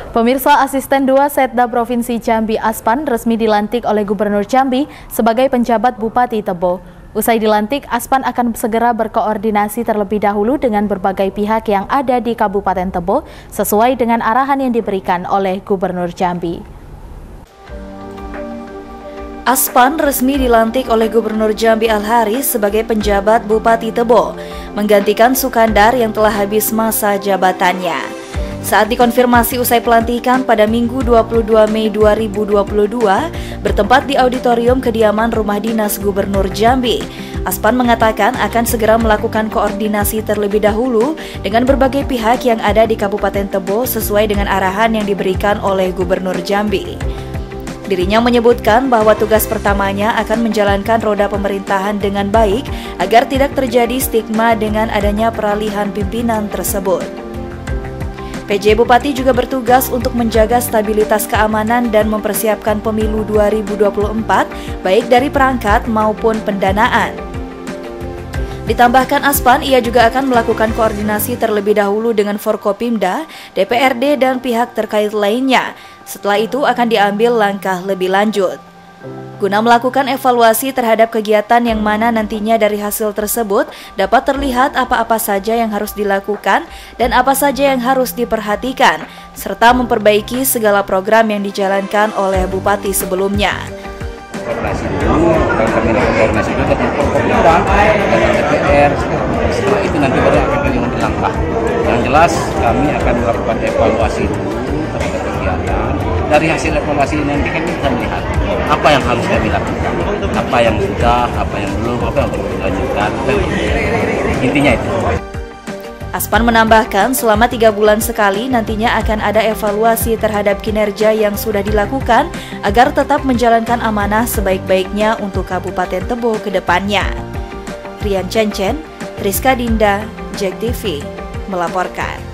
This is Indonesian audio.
Pemirsa, Asisten 2 Setda Provinsi Jambi Aspan resmi dilantik oleh Gubernur Jambi sebagai penjabat Bupati Tebo. Usai dilantik, Aspan akan segera berkoordinasi terlebih dahulu dengan berbagai pihak yang ada di Kabupaten Tebo sesuai dengan arahan yang diberikan oleh Gubernur Jambi. Aspan resmi dilantik oleh Gubernur Jambi Al-Haris sebagai penjabat Bupati Tebo, menggantikan Sukandar yang telah habis masa jabatannya. Saat dikonfirmasi usai pelantikan pada Minggu 22 Mei 2022, bertempat di auditorium kediaman Rumah Dinas Gubernur Jambi, Aspan mengatakan akan segera melakukan koordinasi terlebih dahulu dengan berbagai pihak yang ada di Kabupaten Tebo sesuai dengan arahan yang diberikan oleh Gubernur Jambi. Dirinya menyebutkan bahwa tugas pertamanya akan menjalankan roda pemerintahan dengan baik agar tidak terjadi stigma dengan adanya peralihan pimpinan tersebut. PJ Bupati juga bertugas untuk menjaga stabilitas keamanan dan mempersiapkan pemilu 2024 baik dari perangkat maupun pendanaan. Ditambahkan Aspan, ia juga akan melakukan koordinasi terlebih dahulu dengan Forkopimda, DPRD, dan pihak terkait lainnya. Setelah itu akan diambil langkah lebih lanjut. Guna melakukan evaluasi terhadap kegiatan yang mana nantinya dari hasil tersebut dapat terlihat apa-apa saja yang harus dilakukan dan apa saja yang harus diperhatikan, serta memperbaiki segala program yang dijalankan oleh Bupati sebelumnya. Koordinasi dulu, kami lakukan koordinasi dulu dengan Forkopimda dan DPR. Setelah itu nanti baru akan kami mengambil langkah. Yang jelas kami akan melakukan evaluasi dulu terhadap kegiatan. Dari hasil evaluasi nanti kami bisa melihat apa yang harus kami lakukan, apa yang sudah, apa yang belum, apa yang perlu dilanjutkan. Intinya itu. Aspan menambahkan selama 3 bulan sekali nantinya akan ada evaluasi terhadap kinerja yang sudah dilakukan agar tetap menjalankan amanah sebaik-baiknya untuk Kabupaten Tebo ke depannya. Rian Cencen, Rizka Dinda, JEK TV melaporkan.